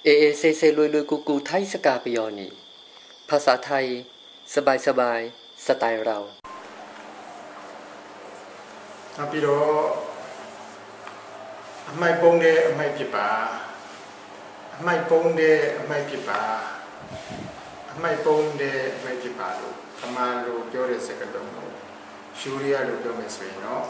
เอเอเซเซลุยลุยกูกูไทยสกาปยอนีภาษาไทยสบายสบายสไตล์เราပြီးတော့အမိုက်ပုံးတဲ့အမိုက်ဖြစ်ပါအမိုက်ပုံးတဲ့အမိုက်ဖြစ်ပါအမိုက်ပုံးတဲ့အမိုက်ဖြစ်ပါလို့ခမာလို့ပြောတဲ့စကားလုံးကိုယူရီးယားလို့ပြောမယ်ဆိုရင်တော့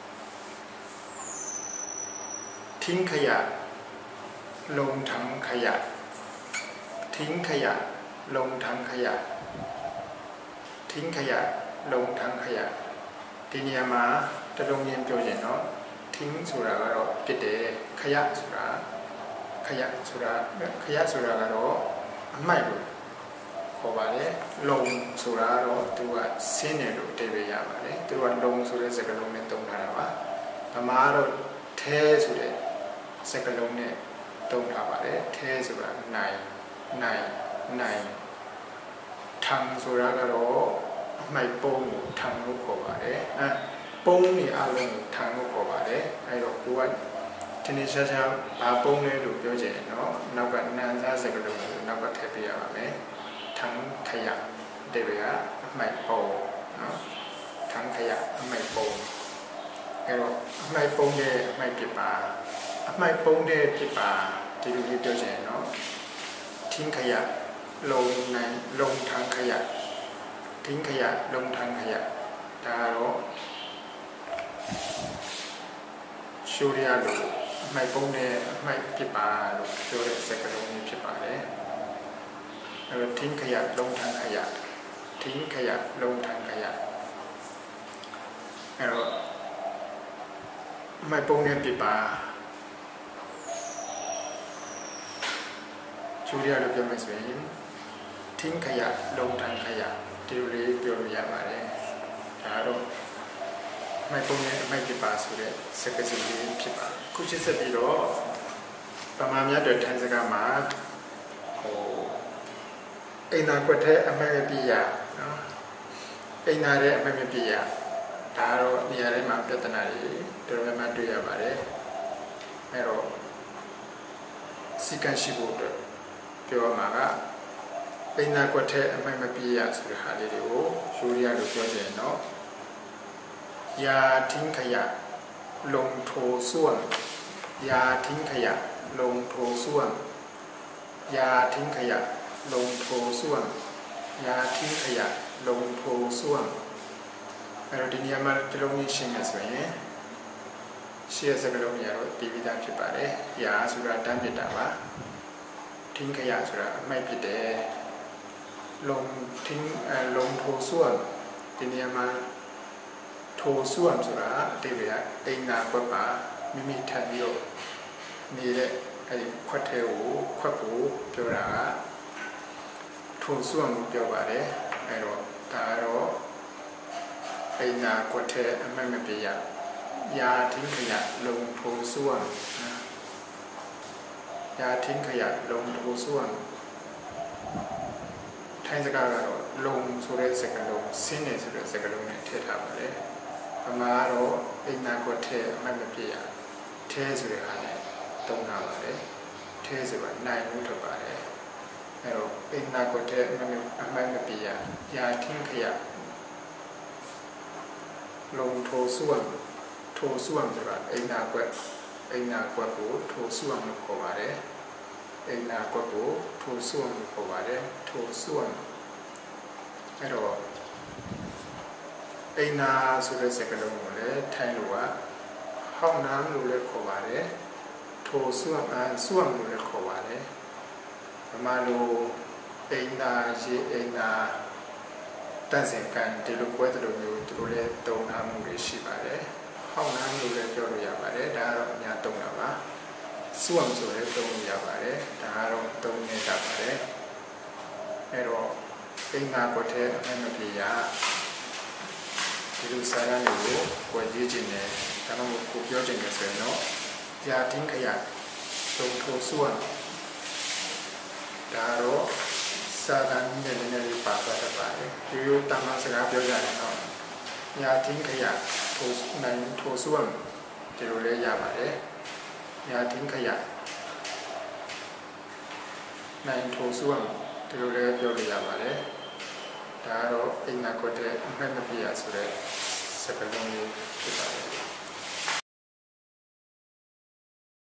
ทิ้งขยะลงถังขยะทิ้งขยะลงถังขยะทิ้งขยะลงถังขยะဒီနေရာမှာတလုံးချင်းပြောရင်တော့ทิ้งဆိုတာကတော့ပြစ်တယ်ခยะဆိုတာကတော့အမိုက်လို့ခေါ်ပါတယ်လုံဆိုတာတော့သူကဆင်းတယ်လို့အဓိပ္ပာယ်ရပါတယ်သူကလုံဆိုတဲ့စကားလုံးနဲ့သုံးထားတာပါဗမာကတော့ထဲဆိုတဲ့စကားလုံးနဲ့သုံးထားပါတယ်ထဲဆိုတာနိုင်ထံဆိုတာကတော့အမိုက်ပုံးကိုထံလို့ခေါ်ပါတယ်ပုံးနေအလုံးကိုထံလို့ခေါ်ပါတယ်အဲတော့ကိုကဒီနေ့ရှာရှာဘာပုံးလဲလို့ပြောချင်တယ်နော်နောက်ကနန်းစားစကားလုံးကိုနောက်ကထည့်ပြရပါမယ်ထံခယဒီလိုကအမိုက်ပုံးနော်ထံခယအမိုက်ပုံးအဲတော့အမိုက်ပုံးတဲ့အမိုက်ဖြစ်ပါအမိုက်ပုံးတဲ့ဖြစ်ပါဒီလိုမျိုးပြောချင်တယ်နော်ทิ้งขยะลงถังขยะทิ้งขยะลงถังขยะဒါတော့ရှူရီယာလိုအမိုက်ပုံးတဲ့အမိုက်ဖြစ်ပါလို့ပြောတဲ့စကားလုံးမျိုးဖြစ်ပါတယ်အဲတော့ทิ้งขยะลงถังขยะทิ้งขยะลงถังขยะအဲတော့အမိုက်ပုံးတဲ့ဖြစ်ပါရှူရီယာလိုပြောမယ်ဆိုရင်ทิ้งขยะลงถังขยะဒီလိုလေးပြောလို့ရပါတယ်ဒါတော့မိုက်ပုံနဲ့မိုက်ပြပါဆိုတဲ့စကားစုလေးဖြစ်ပါခုချစ်ဆက်ပြီးတော့ဗမာများတွေထိုင်စကားမှာအိမ်သာကွက်ထဲအမိုက်ပြရနော်အိမ်သာရဲ့အမိုက်ပြရဒါတော့နေရာထဲမှာပြဿနာတွေတော်တော်များတွေ့ရပါတယ်အဲတော့စီကံရှိဖို့အတွက်ပြောရမှာကအိမ်သာကွက်ထဲအမိုက်မပြေးရဆိုတဲ့ဟာလေးတွေကိုယူရီးယားလို့ပြောကြရင်တော့ยาทิ้งขยะลงโถส้วมยาทิ้งขยะลงโถส้วมยาทิ้งขยะลงโถส้วมยาทิ้งขยะลงโถส้วมအဲ့တော့ဒီနေရာမှာဒီလုံးကြီးရှင်းမယ်ဆိုရင်ရှင်းစကလုံးကြီးကတော့တီးပြီးသားဖြစ်ပါတယ်ยาဆိုတာတန်းပြတာပါทิ้งขยะဆိုတာအမိုက်ဖြစ်တယ်ลงโถส้วมဒီနေရာမှာโถส้วมဆိုတာအတိတ်ကအိမ်သာခွက်ပါမိမိထပ်ပြီးတော့နေတဲ့အဲဒီခွက်ထဲကိုခွက်ကိုပြောတာကโถส้วมကိုပြောပါတယ်အဲတော့ဒါကတော့အိမ်သာခွက်ထဲအမှတ်မပြရยาทิ้งขยะลงโถส้วมยาทิ้งขยะลงโถส้วมထိုင်းစကားကတော့လုံဆိုတဲ့စကားလုံးဆင်းနေဆိုတဲ့စကားလုံးနဲ့ထည့်ထားပါတယ်ဗမာကတော့အိမ်သာကွက်ထဲအမှတ်မပြရထဲဆိုတဲ့အားနဲ့သုံးထားပါတယ်ထဲဆိုတာနိုင်လို့ထွက်ပါတယ်အဲတော့အိမ်သာကွက်ထဲအမှတ်မပြရယာทิ้งขยะลงโถส้วมဆိုတာအိမ်သာကွက်ကိုโถส้วมလို့ခေါ်ပါတယ်အိမ်သာကွက်ကိုโถส้วมလို့ခေါ်ပါတယ်โถส้วมအဲ့တော့အိမ်သာဆိုတဲ့စကားလုံးကိုလည်းထိုင်းလိုကဟောက်น้ำလို့လည်းခေါ်ပါတယ်โถส้วมส้วมလို့လည်းခေါ်ပါတယ်ဗမာလိုအိမ်သာရေအိမ်သာတန့်စင်ကန်ဒီလိုပွဲတလို့မျိုးသူတို့လည်းသုံးထားမှုတွေရှိပါတယ်ဟောက်น้ำလို့လည်းပြောလို့ရပါတယ်ဒါကတော့အများသုံးတာပါส้วมဆိုလည်းသုံးလို့ရပါတယ်ဒါကတော့သုံးနေကြပါတယ်အဲ့တော့အိမ်သာကွက်ထဲအမှတ်မပြေရဒီလိုစာရင်းတွေကိုရေးခြင်းနဲ့ဒါမှမဟုတ်ကိုပြောခြင်းနဲ့ဆိုရင်တော့ยาทิ้งขยะลงโถส้วมဒါတော့စာတန်းနဲ့လည်းပါသွားတတ်ပါတယ်ဒီလိုတမန်စကားပြောကြတယ်နော်ยาทิ้งขยะโถส้วมဒီလိုလည်းရပါတယ်ยาทิ้งขยะနိုင်ထိုးစွမ်းဒီလိုလည်းပြောလို့ရပါတယ်ဒါကတော့အိမ်နာကွက်တဲ့အမှတ်မပြရဆိုတဲ့စကားလုံးလေးဖြစ်ပါတယ်